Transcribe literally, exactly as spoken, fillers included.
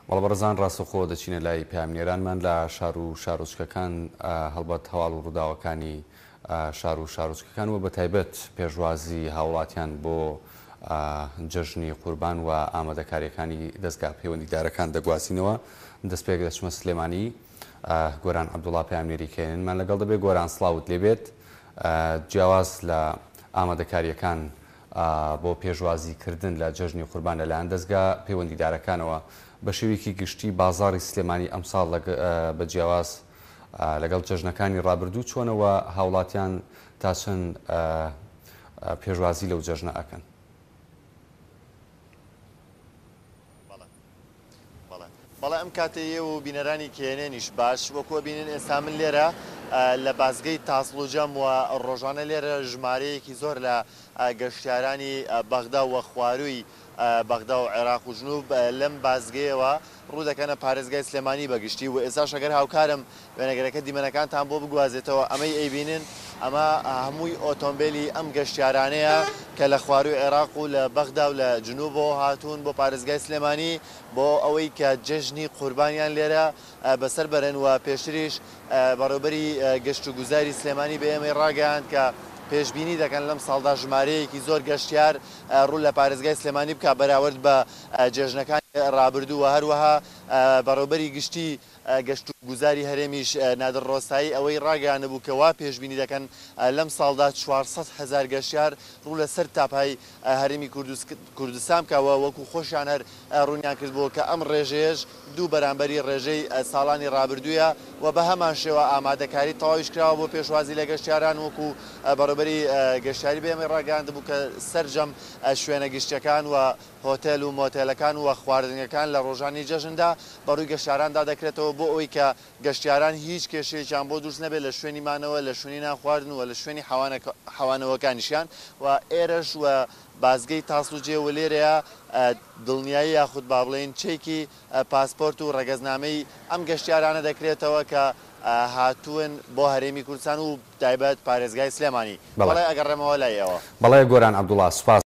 بەڵە بەڕزان ڕاستەخۆ دەچینە لای پامنێرانمان لە شار و شارۆچکەکان هەڵبەت هەواڵ و ڕووداوەکانی شار و شارۆچکەکان و بە تایبەت پێشوازی هاوڵاتیان بۆ جەژنی قوربان و ئامادەکاریەکانی دەستگا پەیوەندیدارەکان دەگوازینەوە. دەست پێک دەچمە سلێمانی گۆران عەبدوڵڵا پامنێری کێننمان لەگەڵ دەبێت. گۆران سڵاوت لێبێت. جیاواز لە ئامادەکاریەکان بۆ پێشوازیکردن لە جەژنی قوربان لەلایەن دەستگا پەیوەندیدارەکانەوە بە شێوەیەکی گشتی بازاڕی سلێمانی ئەمساڵ بە جیاواز لەگەڵ جەژنەکانی ڕابردوو چۆنەوە هاوڵاتیان تا چەند پێشوازی لەو جەژنە ئەکەن؟ بەڵام ئەم کاتەیە و بینەرانی کێنێنیش باش وەکوە بینن ئێستا من لێرە لە بازگەی تاسڵوجەم و ڕۆژانە لێرە ژمارەیەکی زۆر لە گەشتیارانی بەغدا و خواروی بەغدا و عێراق و جنوب لەم بازگەیەوە ڕوو دەکەنە پارێزگای سلێمانی بەگشتی و ئێستا شەگەر هاوکارم وێنەگەرەکە دیمەنەکانتان بۆ بگوازێتەوە. ئەمەی ئەیبینن ئەمە هەمووی ئۆتۆمبیلی ئەم گەشتیارانەیە کە لە خواروی عێراق و لە بەغدا و لە جنوبەوە هاتوون بۆ پارێزگای سلێمانی بۆ ئەوەی کە جەژنی قوربانیان لێرە بەسەر بەرن و پێشتریش بەڕێوەبەری گەشت و گوزاری سلێمانی بە ئێمەی ڕاگەیاند کە پێشبینی دەکەن لەم ساڵدا ژمارەیەکی زۆر گەشتیار ڕوو لە پارێزگای سلێمانی بکە بەراورد بە جێژنەکانی ڕابردوو و هەروەها بەڕێوەبەری گشتی گەشت و گوزاری هەرێمیش نادر ڕۆستایی ئەوەی ڕاگەیانە بوو کە وا پێشبینی دەکەن لەم ساڵدا چوارسەد هەزار گەشتیار ڕوو لە سەر تاپای هەرێمی کوردستان بکەوە وەکو خۆشیان هەر ڕوونیان کردبووە کە ئەم ڕێژەیەش دوو بەرامبەری ڕێژەی ساڵانی ڕابردوویە و بە هەمان شێوە ئامادەکاری تەواویش کراوە بۆ پێشوازی لە گەشتیاران وەکو بەڕێوەبەری گەشتیاری بێمە ڕاگەاند بوو کە سەرجەم شوێنە گشتیەکان و هۆتێل و مۆتێلەکان و خواردنەکان لە ڕۆژانی جەژندا بەڕووی گەشتیاراندا دەکرێتەوە بۆ ئەوەی کە گەشتیاران هیچ کێشەیەکیان بۆ دروست نەبێت لە شوێنی مانەوە لە شوێنی نانخواردن و لە شوێنی حەوانەوەکانیشیان و ئێرەش و بازگەی تاسڵوجێ و لێرەیە دڵنیایی یاخود با بڵێن چێکی پاسپۆرت و ڕێگەزنامەی ئەم گەشتیارانە دەکرێتەوە کە هاتوون بۆ هەرێمی کوردستان و تایبەت پارێزگای سلێمانی. بەڵێ ئەگەڕێمەوە لای ئەوە. بەڵێ گۆران عەبدوڵڵا سوپاس.